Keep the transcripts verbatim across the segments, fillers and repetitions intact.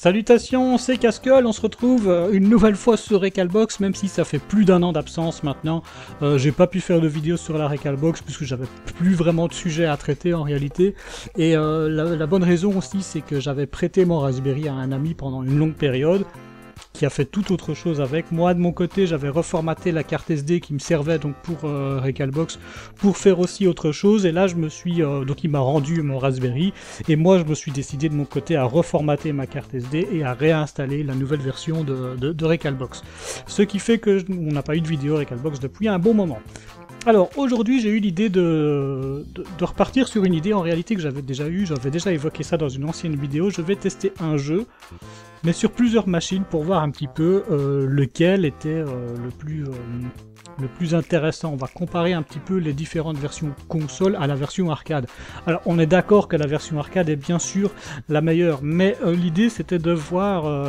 Salutations, c'est Casqueul, on se retrouve une nouvelle fois sur Recalbox, même si ça fait plus d'un an d'absence maintenant. Euh, j'ai pas pu faire de vidéo sur la Recalbox puisque j'avais plus vraiment de sujet à traiter en réalité. Et euh, la, la bonne raison aussi, c'est que j'avais prêté mon Raspberry à un ami pendant une longue période, qui a fait tout autre chose avec. Moi de mon côté j'avais reformaté la carte S D qui me servait donc pour euh, Recalbox pour faire aussi autre chose, et là je me suis euh, donc il m'a rendu mon Raspberry et moi je me suis décidé de mon côté à reformater ma carte S D et à réinstaller la nouvelle version de, de, de Recalbox, ce qui fait que on n'a pas eu de vidéo Recalbox depuis un bon moment. Alors aujourd'hui j'ai eu l'idée de, de, de repartir sur une idée en réalité que j'avais déjà eu, j'avais déjà évoqué ça dans une ancienne vidéo. Je vais tester un jeu, mais sur plusieurs machines pour voir un petit peu euh, lequel était euh, le, plus, euh, le plus intéressant. On va comparer un petit peu les différentes versions console à la version arcade. Alors on est d'accord que la version arcade est bien sûr la meilleure, mais euh, l'idée c'était de voir... Euh,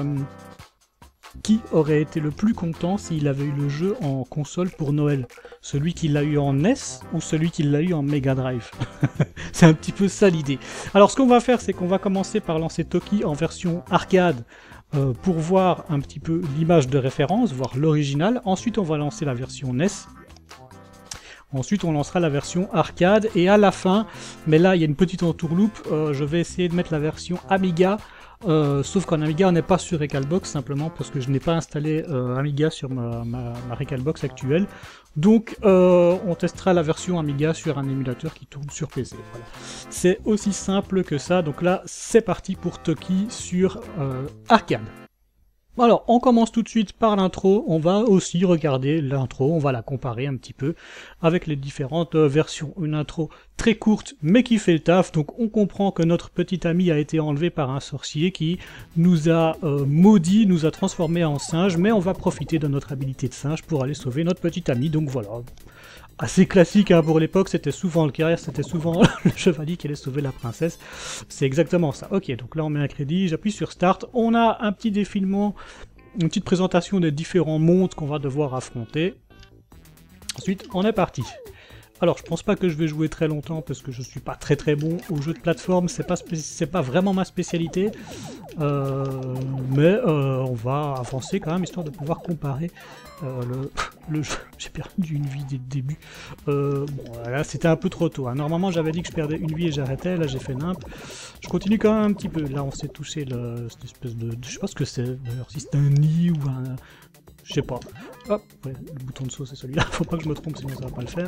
qui aurait été le plus content s'il avait eu le jeu en console pour Noël? Celui qui l'a eu en N E S ou celui qui l'a eu en Mega Drive? C'est un petit peu ça l'idée. Alors ce qu'on va faire, c'est qu'on va commencer par lancer Toki en version arcade euh, pour voir un petit peu l'image de référence, voir l'original. Ensuite on va lancer la version N E S. Ensuite on lancera la version arcade et à la fin, mais là il y a une petite entourloupe, euh, je vais essayer de mettre la version Amiga. Euh, sauf qu'en Amiga on n'est pas sur Recalbox, simplement parce que je n'ai pas installé euh, Amiga sur ma, ma, ma Recalbox actuelle. Donc euh, on testera la version Amiga sur un émulateur qui tourne sur P C. Voilà. C'est aussi simple que ça, donc là c'est parti pour Toki sur euh, arcade. Alors, on commence tout de suite par l'intro, on va aussi regarder l'intro, on va la comparer un petit peu avec les différentes versions. Une intro très courte, mais qui fait le taf, donc on comprend que notre petit ami a été enlevé par un sorcier qui nous a euh, maudit, nous a transformé en singe, mais on va profiter de notre habilité de singe pour aller sauver notre petit ami, donc voilà. Assez classique hein, pour l'époque, c'était souvent le cas, c'était souvent le chevalier qui allait sauver la princesse. C'est exactement ça. Ok, donc là on met un crédit, j'appuie sur Start. On a un petit défilement, une petite présentation des différents mondes qu'on va devoir affronter. Ensuite, on est parti. Alors, je pense pas que je vais jouer très longtemps parce que je suis pas très très bon au jeu de plateforme, c'est pas, c'est pas vraiment ma spécialité. Euh, mais euh, on va avancer quand même, histoire de pouvoir comparer euh, le, le jeu. J'ai perdu une vie dès le début. Euh, bon, là c'était un peu trop tôt. Hein. Normalement j'avais dit que je perdais une vie et j'arrêtais, là j'ai fait nimp. Je continue quand même un petit peu. Là on s'est touché le, cette espèce de... Je sais pas ce que c'est, d'ailleurs, si c'est un nid ou un... Je sais pas. Hop, ouais, le bouton de saut c'est celui-là, faut pas que je me trompe sinon ça va pas le faire.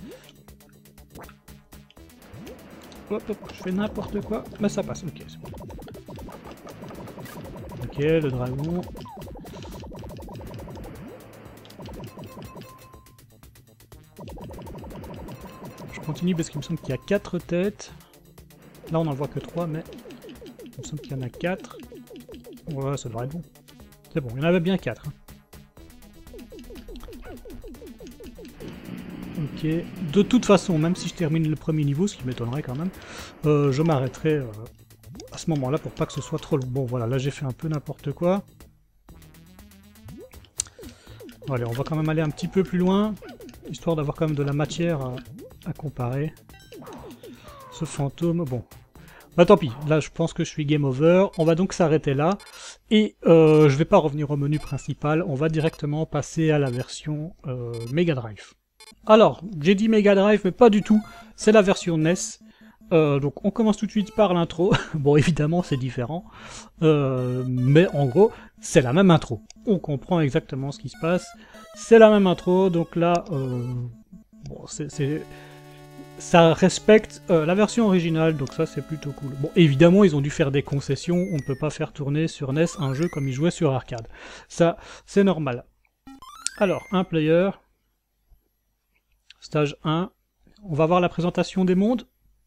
Hop, hop, je fais n'importe quoi, mais ça passe, ok, c'est bon. Ok, le dragon. Je continue parce qu'il me semble qu'il y a quatre têtes. Là on n'en voit que trois, mais il me semble qu'il y en a quatre. Ouais, ça devrait être bon. C'est bon, il y en avait bien quatre. Hein. Ok, de toute façon, même si je termine le premier niveau, ce qui m'étonnerait quand même, euh, je m'arrêterai euh, à ce moment-là pour pas que ce soit trop long. Bon voilà, là j'ai fait un peu n'importe quoi. Allez, on va quand même aller un petit peu plus loin, histoire d'avoir quand même de la matière à, à comparer. Ce fantôme, bon. Bah tant pis, là je pense que je suis game over, on va donc s'arrêter là, et euh, je vais pas revenir au menu principal, on va directement passer à la version euh, Mega Drive. Alors, j'ai dit Mega Drive, mais pas du tout, c'est la version N E S. Euh, donc on commence tout de suite par l'intro. Bon, évidemment c'est différent, euh, mais en gros c'est la même intro. On comprend exactement ce qui se passe, c'est la même intro, donc là, euh, bon, c'est... ça respecte euh, la version originale, donc ça c'est plutôt cool. Bon, évidemment ils ont dû faire des concessions, on ne peut pas faire tourner sur N E S un jeu comme ils jouaient sur arcade. Ça, c'est normal. Alors, un player... Stage un, on va voir la présentation des mondes.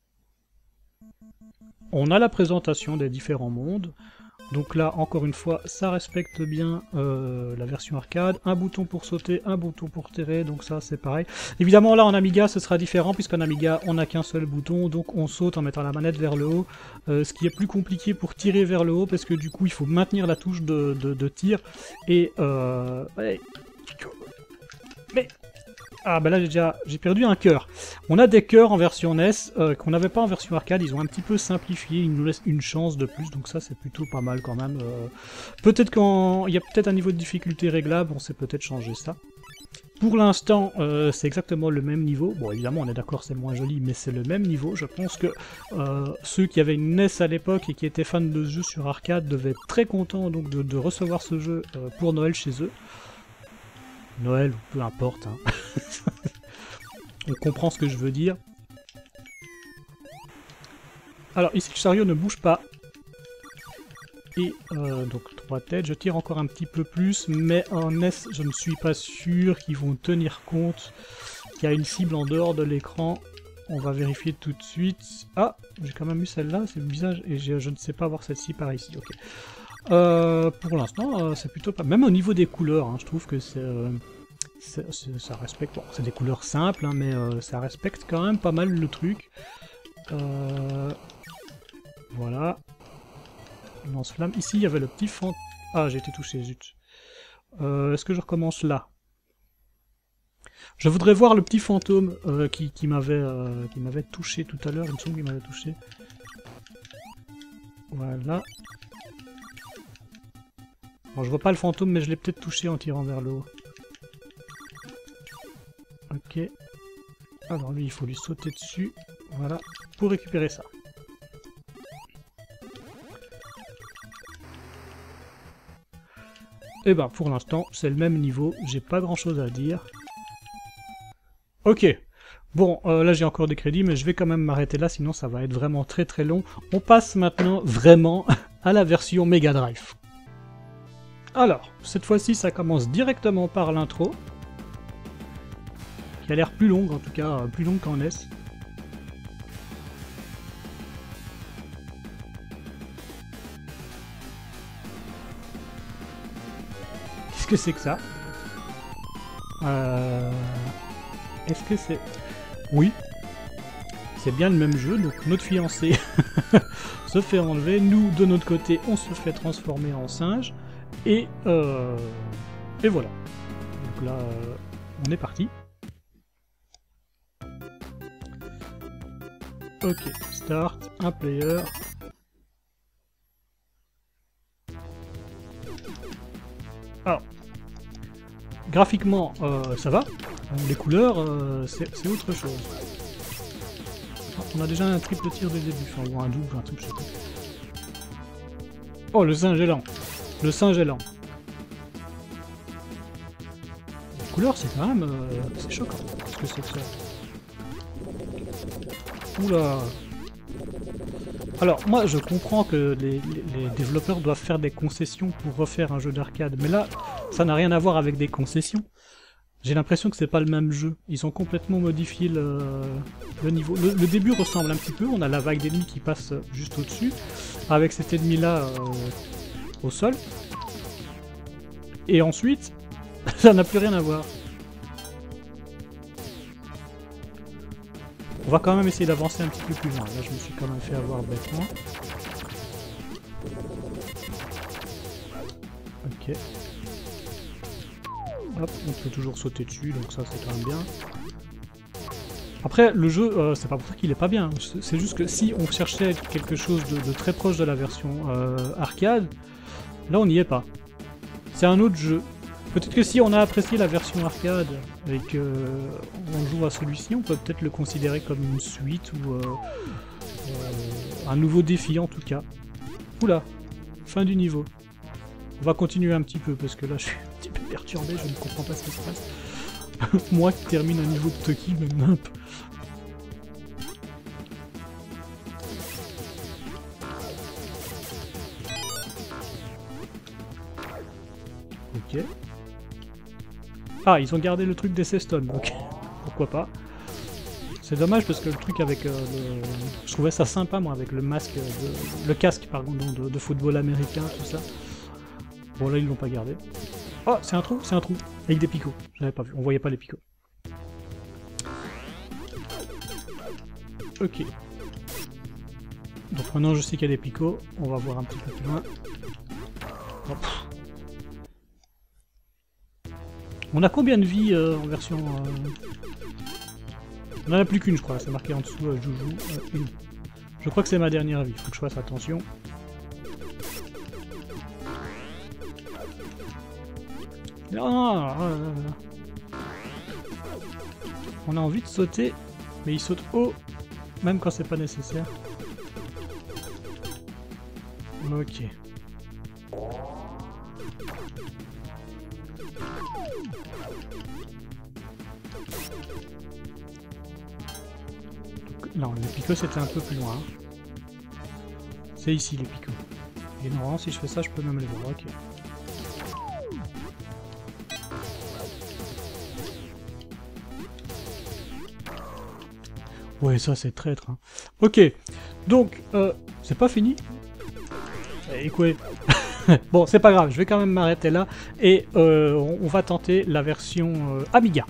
On a la présentation des différents mondes. Donc là, encore une fois, ça respecte bien euh, la version arcade. Un bouton pour sauter, un bouton pour tirer, donc ça c'est pareil. Évidemment là en Amiga ce sera différent, puisqu'en Amiga on n'a qu'un seul bouton, donc on saute en mettant la manette vers le haut. Euh, ce qui est plus compliqué pour tirer vers le haut, parce que du coup il faut maintenir la touche de, de, de tir. Et... Euh... Mais... Ah bah là j'ai déjà j'ai perdu un cœur. On a des cœurs en version N E S euh, qu'on n'avait pas en version arcade, ils ont un petit peu simplifié, ils nous laissent une chance de plus, donc ça c'est plutôt pas mal quand même. Euh, peut-être qu'il y a peut-être un niveau de difficulté réglable, on sait peut-être changer ça. Pour l'instant, euh, c'est exactement le même niveau. Bon, évidemment, on est d'accord, c'est moins joli, mais c'est le même niveau. Je pense que euh, ceux qui avaient une N E S à l'époque et qui étaient fans de ce jeu sur arcade devaient être très contents donc, de, de recevoir ce jeu euh, pour Noël chez eux. Noël, ou peu importe. Hein. On comprend ce que je veux dire. Alors, ici, le chariot ne bouge pas. Et euh, donc trois têtes, je tire encore un petit peu plus, mais en N E S, je ne suis pas sûr qu'ils vont tenir compte qu'il y a une cible en dehors de l'écran. On va vérifier tout de suite. Ah, j'ai quand même eu celle-là, c'est bizarre, et je, je ne sais pas voir celle-ci par ici. Ok. Euh, pour l'instant, euh, c'est plutôt pas... Même au niveau des couleurs, hein, je trouve que c'est... Euh, ça respecte... Bon, c'est des couleurs simples, hein, mais euh, ça respecte quand même pas mal le truc. Euh, voilà. Lance-flamme. Ici, il y avait le petit fantôme. Ah, j'ai été touché, zut. Euh, Est-ce que je recommence là? Je voudrais voir le petit fantôme euh, qui, qui m'avait euh, qui m'avait touché tout à l'heure. Il me semble qu'il m'avait touché. Voilà. Bon, je vois pas le fantôme, mais je l'ai peut-être touché en tirant vers le haut. Ok. Alors lui, il faut lui sauter dessus. Voilà. Pour récupérer ça. Et ben pour l'instant, c'est le même niveau, j'ai pas grand chose à dire. Ok, bon, euh, là j'ai encore des crédits, mais je vais quand même m'arrêter là, sinon ça va être vraiment très très long. On passe maintenant vraiment à la version Mega Drive. Alors, cette fois-ci ça commence directement par l'intro, qui a l'air plus longue, en tout cas plus longue qu'en N E S. Qu'est-ce que c'est que ça? euh... Est-ce que c'est... Oui. C'est bien le même jeu, donc notre fiancé se fait enlever, nous de notre côté on se fait transformer en singe, et euh... et voilà. Donc là, euh, on est parti. Ok, start, un player. Alors, graphiquement, euh, ça va. Les couleurs, euh, c'est autre chose. On a déjà un triple tir dès le début, enfin, ou un double, un truc, je sais pas. Oh, le singe est lent. Le singe est lent. Les couleurs, c'est quand même... Euh, c'est choquant. Qu'est-ce que c'est que ça? Oula. Alors, moi, je comprends que les, les, les développeurs doivent faire des concessions pour refaire un jeu d'arcade, mais là, ça n'a rien à voir avec des concessions. J'ai l'impression que c'est pas le même jeu. Ils ont complètement modifié le, le niveau. Le, le début ressemble un petit peu, on a la vague d'ennemis qui passe juste au-dessus, avec cet ennemi-là euh, au sol. Et ensuite, ça n'a plus rien à voir. On va quand même essayer d'avancer un petit peu plus loin. Là, je me suis quand même fait avoir bêtement. Ok. Hop, on peut toujours sauter dessus, donc ça, c'est quand même bien. Après, le jeu, euh, c'est pas pour ça qu'il est pas bien. C'est juste que si on cherchait quelque chose de, de très proche de la version euh, arcade, là, on n'y est pas. C'est un autre jeu. Peut-être que si on a apprécié la version arcade et qu'on joue à celui-ci, on peut peut-être le considérer comme une suite ou euh, euh, un nouveau défi en tout cas. Oula, fin du niveau. On va continuer un petit peu parce que là je suis un petit peu perturbé, je ne comprends pas ce qui se passe. Moi qui termine un niveau de Toki, même nimp. Ok. Ah, ils ont gardé le truc des Ceston, donc pourquoi pas. C'est dommage parce que le truc avec euh, le... Je trouvais ça sympa, moi, avec le masque, de... le casque, pardon, de, de football américain, tout ça. Bon, là, ils l'ont pas gardé. Oh, c'est un trou, c'est un trou, avec des picots. J'avais pas vu, on voyait pas les picots. Ok. Donc maintenant, je sais qu'il y a des picots, on va voir un petit peu plus loin. Oh, on a combien de vies euh, en version... Euh... On n'en a plus qu'une, je crois. C'est marqué en dessous, euh, Joujou. Euh, une. Je crois que c'est ma dernière vie. Faut que je fasse attention. Non, non, non, non, non, non. On a envie de sauter, mais il saute haut, même quand c'est pas nécessaire. Ok. Non, les picots c'était un peu plus loin. C'est ici les picots. Et normalement si je fais ça je peux même les voir. Ok. Ouais, ça c'est traître. Hein. Ok, donc, euh, c'est pas fini. Et quoi? Bon, c'est pas grave, je vais quand même m'arrêter là. Et euh, on va tenter la version euh, Amiga.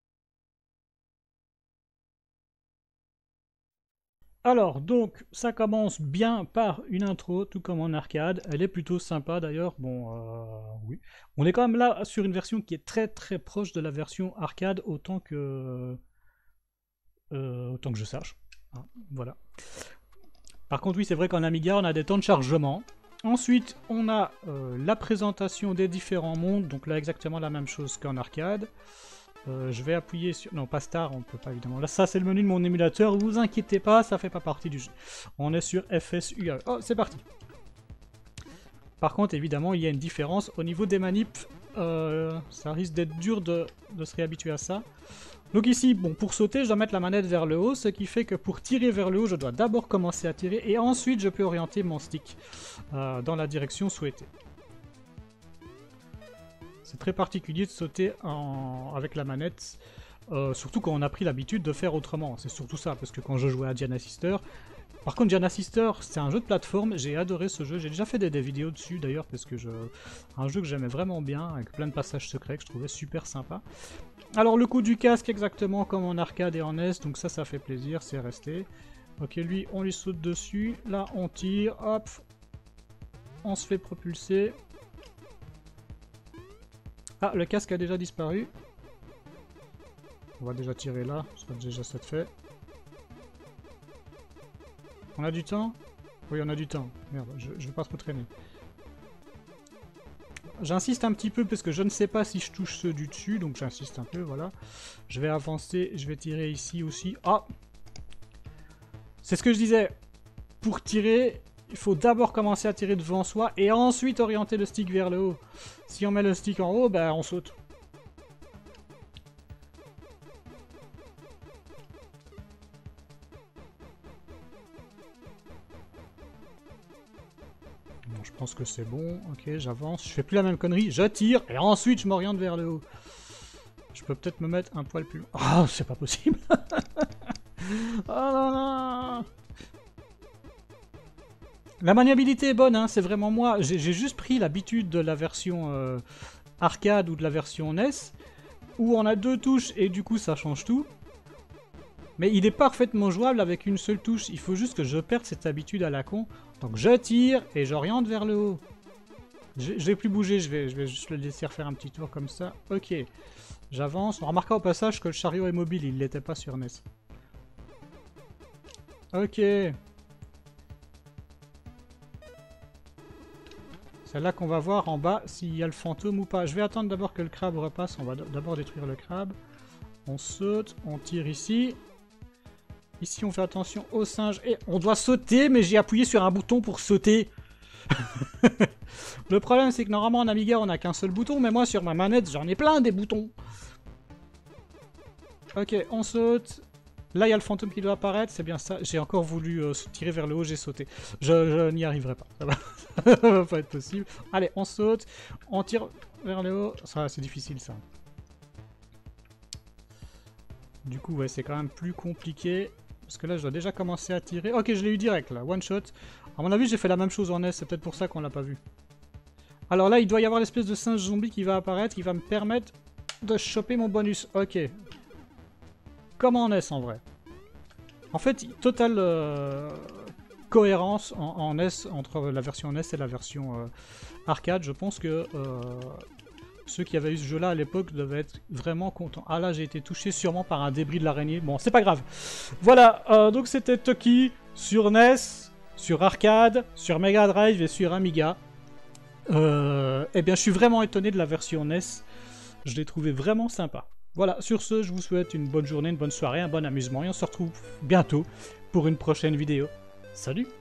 Alors, donc, ça commence bien par une intro, tout comme en arcade. Elle est plutôt sympa d'ailleurs. Bon, euh, oui. On est quand même là sur une version qui est très très proche de la version arcade, autant que... Euh, autant que je sache. Hein, voilà. Par contre, oui, c'est vrai qu'en Amiga, on a des temps de chargement. Ensuite, on a euh, la présentation des différents mondes. Donc là, exactement la même chose qu'en arcade. Euh, je vais appuyer sur... Non, pas Star, on ne peut pas évidemment. Là, ça, c'est le menu de mon émulateur. Vous inquiétez pas, ça fait pas partie du jeu. On est sur F S U A E. Oh, c'est parti. Par contre, évidemment, il y a une différence au niveau des manips. Euh, ça risque d'être dur de, de se réhabituer à ça. Donc ici, bon, pour sauter, je dois mettre la manette vers le haut, ce qui fait que pour tirer vers le haut, je dois d'abord commencer à tirer, et ensuite je peux orienter mon stick euh, dans la direction souhaitée. C'est très particulier de sauter en... avec la manette, euh, surtout quand on a pris l'habitude de faire autrement. C'est surtout ça, parce que quand je jouais à Giana Sister... Par contre, Giana Sister, c'est un jeu de plateforme, j'ai adoré ce jeu, j'ai déjà fait des, des vidéos dessus d'ailleurs, parce que je... un jeu que j'aimais vraiment bien, avec plein de passages secrets que je trouvais super sympa. Alors le coup du casque exactement comme en arcade et en N E S, donc ça ça fait plaisir, c'est resté. Ok, lui on lui saute dessus, là on tire, hop, on se fait propulser. Ah, le casque a déjà disparu. On va déjà tirer là, ce sera déjà ça de fait. On a du temps? Oui, on a du temps. Merde, je, je vais pas trop traîner. J'insiste un petit peu parce que je ne sais pas si je touche ceux du dessus, donc j'insiste un peu, voilà. Je vais avancer, je vais tirer ici aussi. Ah! C'est ce que je disais. Pour tirer, il faut d'abord commencer à tirer devant soi et ensuite orienter le stick vers le haut. Si on met le stick en haut, ben on saute. Bon, je pense que c'est bon. Ok, j'avance. Je fais plus la même connerie. Je tire et ensuite je m'oriente vers le haut. Je peux peut-être me mettre un poil plus... Ah, oh, c'est pas possible. Oh non, non. La maniabilité est bonne, hein, c'est vraiment moi. J'ai juste pris l'habitude de la version euh, arcade ou de la version N E S, où on a deux touches et du coup ça change tout. Mais il est parfaitement jouable avec une seule touche. Il faut juste que je perde cette habitude à la con. Donc je tire et j'oriente vers le haut. Je, je vais plus bouger, je vais, je vais juste le laisser refaire un petit tour comme ça. Ok, j'avance. On remarquera au passage que le chariot est mobile, il ne l'était pas sur N E S. Ok. C'est là qu'on va voir en bas s'il y a le fantôme ou pas. Je vais attendre d'abord que le crabe repasse. On va d'abord détruire le crabe. On saute, on tire ici. Ici, on fait attention au singe. Et on doit sauter, mais j'ai appuyé sur un bouton pour sauter. Le problème, c'est que normalement, en Amiga, on n'a qu'un seul bouton. Mais moi, sur ma manette, j'en ai plein des boutons. Ok, on saute. Là, il y a le fantôme qui doit apparaître. C'est bien ça. J'ai encore voulu euh, tirer vers le haut, j'ai sauté. Je, je n'y arriverai pas. Ça va. Ça va pas être possible. Allez, on saute. On tire vers le haut. Ça, c'est difficile, ça. Du coup, ouais, c'est quand même plus compliqué. Parce que là, je dois déjà commencer à tirer. Ok, je l'ai eu direct, là. One shot. À mon avis, j'ai fait la même chose en N E S. C'est peut-être pour ça qu'on l'a pas vu. Alors là, il doit y avoir l'espèce de singe zombie qui va apparaître. Qui va me permettre de choper mon bonus. Ok. Comme en N E S, en vrai. En fait, totale euh, cohérence en, en N E S entre la version N E S et la version euh, arcade. Je pense que... Euh, ceux qui avaient eu ce jeu-là à l'époque devaient être vraiment contents. Ah là, j'ai été touché sûrement par un débris de l'araignée. Bon, c'est pas grave. Voilà, euh, donc c'était Toki sur N E S, sur arcade, sur Mega Drive et sur Amiga. Euh, eh bien, je suis vraiment étonné de la version N E S. Je l'ai trouvé vraiment sympa. Voilà, sur ce, je vous souhaite une bonne journée, une bonne soirée, un bon amusement et on se retrouve bientôt pour une prochaine vidéo. Salut!